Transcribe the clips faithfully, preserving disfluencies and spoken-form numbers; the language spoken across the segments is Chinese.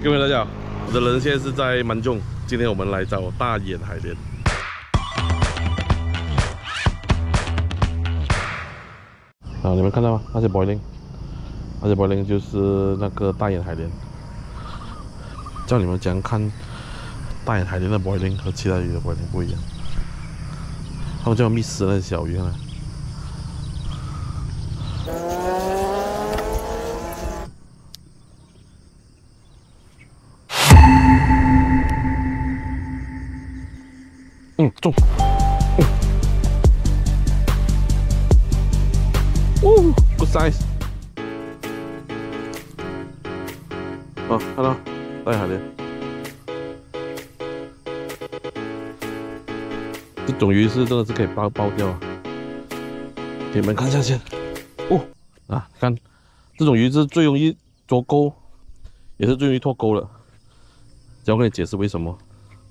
各位大家好，我的人现在是在曼中，今天我们来找大眼海莲。啊，你们看到吗？那些 boiling， 那些 boiling 就是那个大眼海莲。叫你们怎样看大眼海莲的 boiling 和其他鱼的 boiling 不一样？他们叫密斯那些小鱼啊。 嗯，中。嗯。哦 ，good size。哦 ，hello， 大眼海莲。这种鱼是真的是可以爆爆掉啊！给你们看一下先。哦，啊，看，这种鱼是最容易捉钩，也是最容易脱钩了。只要跟你解释为什么。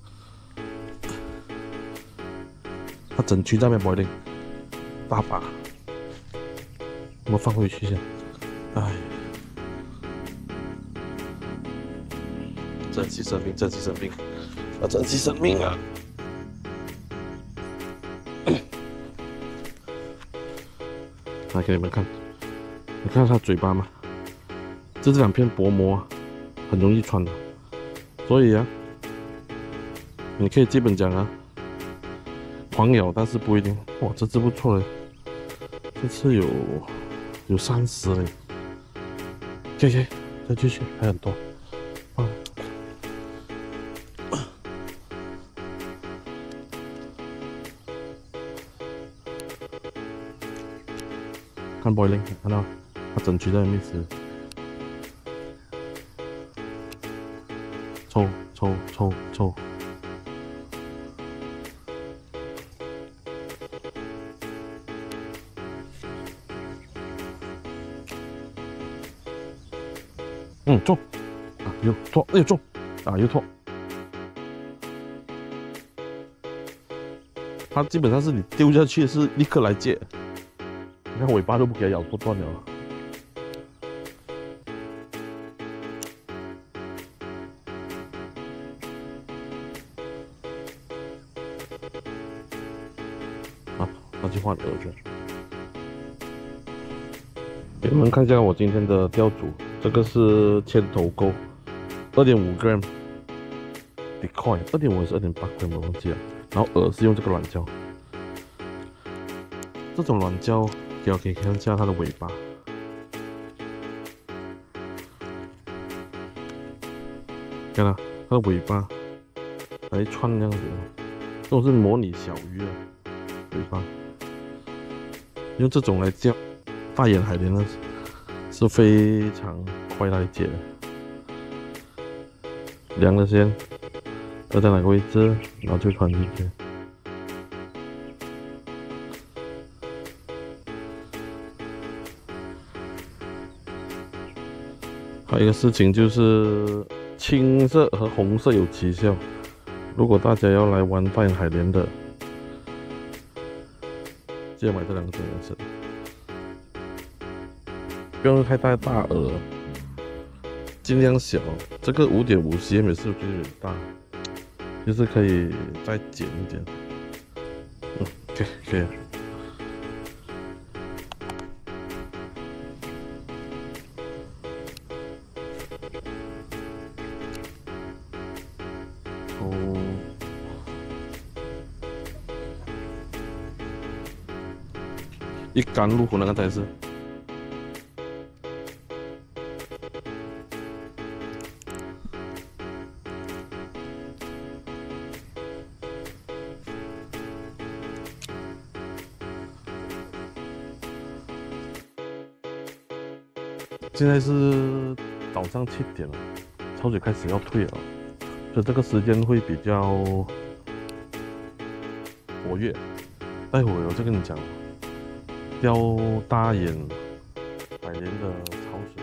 它整区在那边 boiling， 大把，我们放回去先。哎，珍惜生命，珍惜生命，要珍惜生命啊！来给你们看，你看它嘴巴吗？这这两片薄膜啊，很容易穿的，所以啊，你可以基本讲啊。 狂咬，但是不一定。哇，这只不错嘞，这次有有三十嘞。可以可以，再继续，还很多。啊，看 boiling， 看到它整区在密斯，抽抽抽抽。 嗯，中啊，又脱，又中啊，又脱。它基本上是你丢下去是立刻来接，你看尾巴都不给它咬破断了。啊，那去换饵去。给你们看一下我今天的钓组。 这个是千头钩， 二点五 gram decoy， 二点五还是 二点八 gram 我忘记了。然后饵是用这个软胶，这种软胶给我可以看一下它的尾巴，看到它的尾巴来串这样子，这种是模拟小鱼的尾巴，用这种来钓大眼海莲呢。 是非常快来解的，量了先，要在哪个位置，然后就穿进去。还有一个事情就是，青色和红色有奇效。如果大家要来玩大眼海莲的，记得买这两种颜色。 不用太大大饵，尽量小。这个 五点五 cm 也是有点大，就是可以再减一点。嗯，可以可以。哦，一杆入虎那个才是。 现在是早上七点了，潮水开始要退了，所以这个时间会比较活跃。待会我就跟你讲，钓大眼海莲的潮水。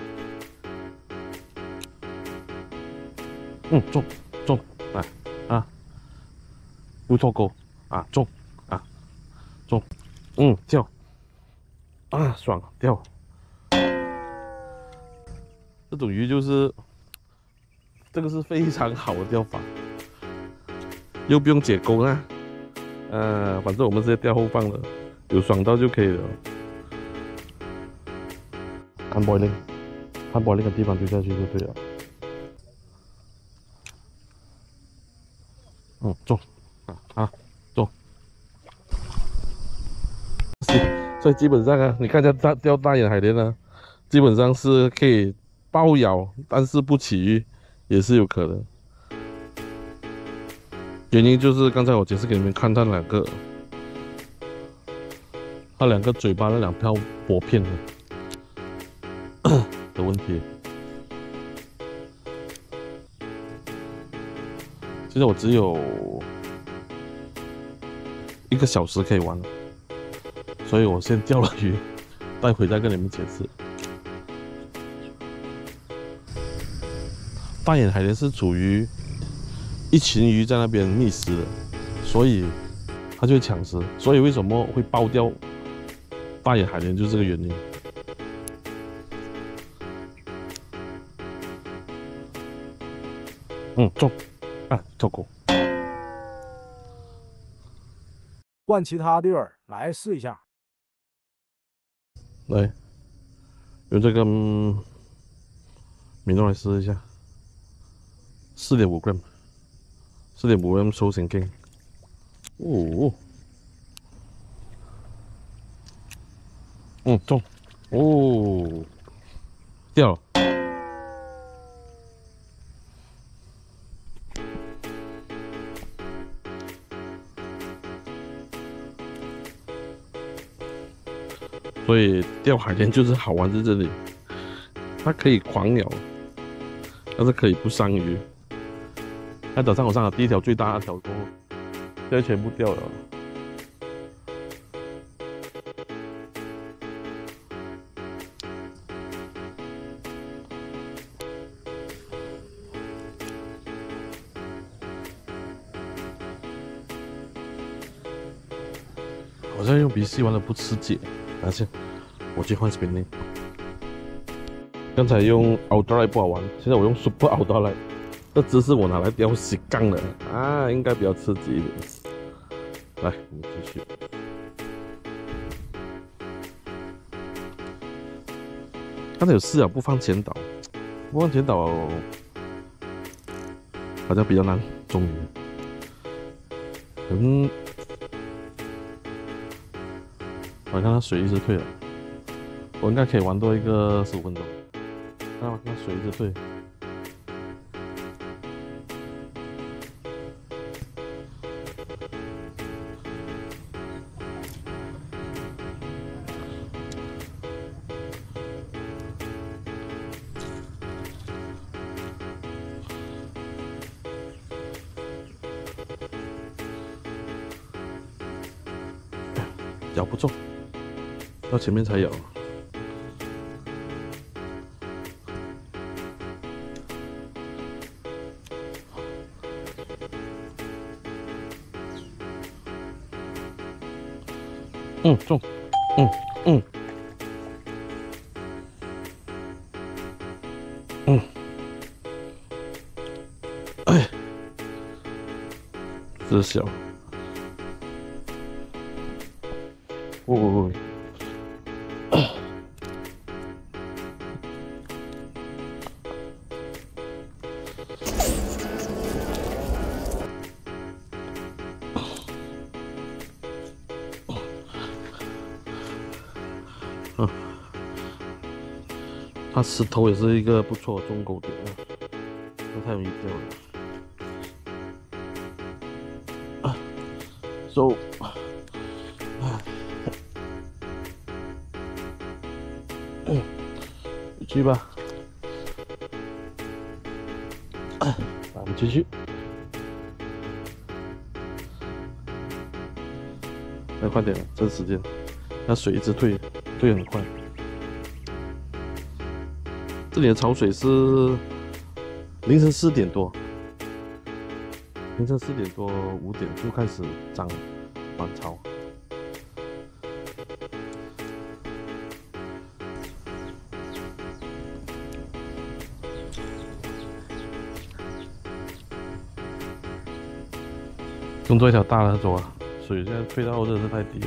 嗯，中中，来啊，不脱钩啊，中啊，中，嗯，钓啊，爽，钓。 这种鱼就是这个是非常好的钓法，又不用解钩啊，呃，反正我们直接钓后放了，有爽到就可以了。看 boiling， 看 boiling 的地方丢下去就对了。嗯，中，啊啊，中。所以基本上啊，你看一下大钓大眼海鲢呢，基本上是可以爆咬，但是不起鱼也是有可能。原因就是刚才我解释给你们看，它两个，它两个嘴巴那两条薄片的的问题。现在我只有一个小时可以玩了。所以我先钓了鱼，待会再跟你们解释。大眼海鲢是处于一群鱼在那边觅食的，所以它就会抢食。所以为什么会爆掉大眼海鲢，就是这个原因。嗯，中啊，跳钩。 换其他地儿来试一下。 来，用这个嗯米诺来试一下，四点五 gram， 四点五 gram 收成径。哦，嗯，中，哦，掉了。所以钓海鲢就是好玩在这里，它可以狂咬，但是可以不伤鱼。那早上我上了第一条最大的条过后，现在全部掉了。好像用鼻吸玩的不刺激，而且我去换 spinning。刚才用 outdoor 不好玩，现在我用 super outdoor 来，这只是我拿来钓洗缸的啊，应该比较刺激一点。来，我们继续。刚才有试了不放前导，不放前导好像比较难中鱼。嗯。我看它水一直退了，我应该可以玩多一个十五分钟。看到吗？那水一直退。咬不中，到前面才咬。嗯，中，嗯嗯嗯，哎，这是小。哦哦哦！嗯，它石头也是一个不错的中钩点啊，不太容易掉了。啊 ，so。嗯，去吧，来，我们继续，来快点，这时间，那水一直退，退很快。这里的潮水是凌晨四点多，凌晨四点多五点就开始涨满潮。 工作一条大的走啊，水现在退到真的是太低了，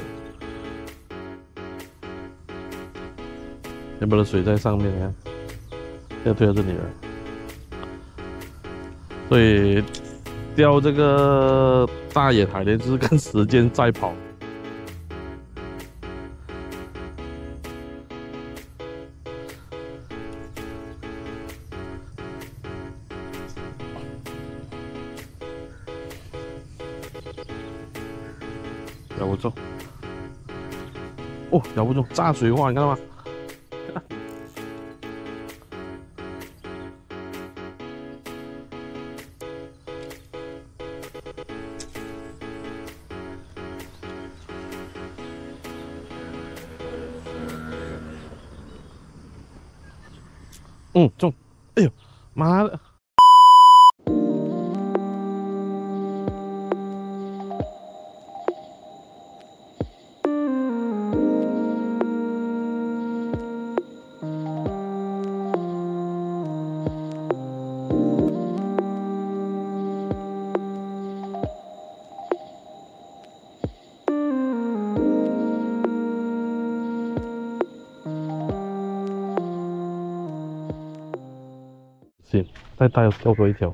原本的水在上面，你看，现在退到这里了，所以钓这个大野海莲就是跟时间赛跑。咬不中，哦，咬不中，炸水花，你看到吗？嗯，中，哎呦，妈的！行，再带钓多一条。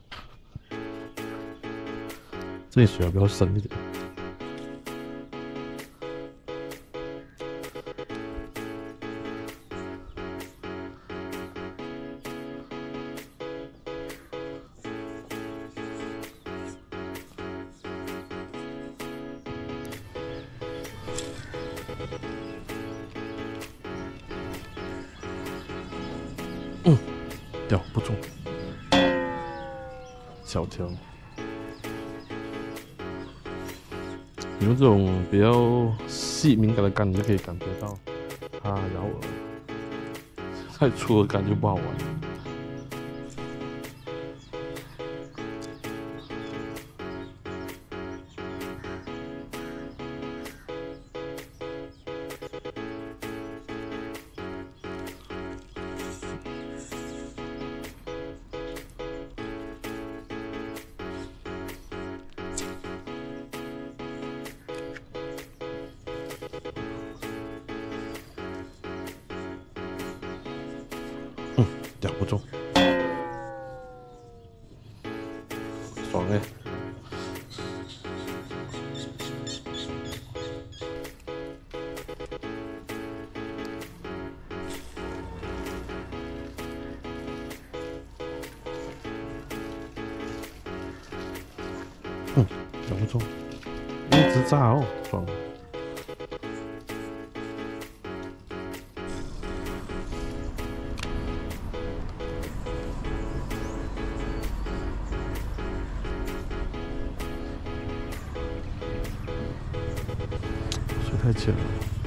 这里水要比较深一点。嗯。钓不中，小条。你用这种比较细敏感的竿，你就可以感觉到它咬饵。太粗的竿就不好玩。嗯，咬不中，爽哎！嗯，咬不中，一直炸哦，爽！太浅了。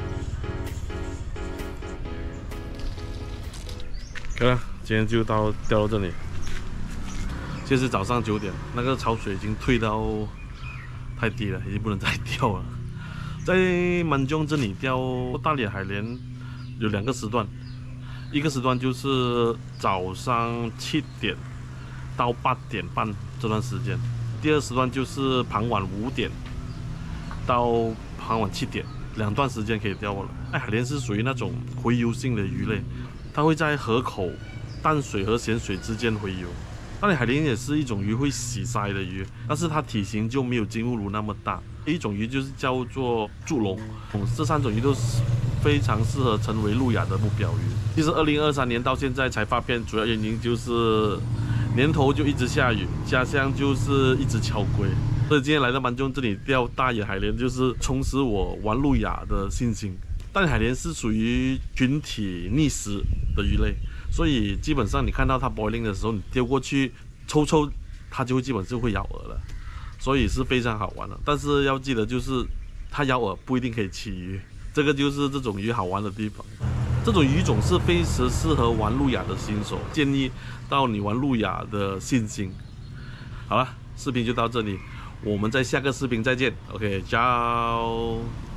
好了，今天就到钓到这里。现在是早上九点，那个潮水已经退到太低了，已经不能再钓了。在满中这里钓大脸海莲有两个时段，一个时段就是早上七点到八点半这段时间，第二时段就是傍晚五点到傍晚七点。两段时间可以钓了。哎，海莲是属于那种洄游性的鱼类，它会在河口、淡水和咸水之间洄游。大脸海莲也是一种鱼会洗鳃的鱼，但是它体型就没有金乌鲈那么大。一种鱼就是叫做柱龙，这三种鱼都是非常适合成为路亚的目标鱼。其实二零二三年到现在才发片，主要原因就是年头就一直下雨，家乡就是一直敲龟。所以今天来到满中这里钓大野海莲，就是充实我玩路亚的信心。大野海莲是属于群体觅食的鱼类，所以基本上你看到它 boiling 的时候，你丢过去抽抽，它就会基本是会咬饵了，所以是非常好玩的。但是要记得，就是它咬饵不一定可以起鱼，这个就是这种鱼好玩的地方。这种鱼种是非常适合玩路亚的新手，建议到你玩路亚的信心。好了，视频就到这里。我们在下个视频再见 ，OK， ciao。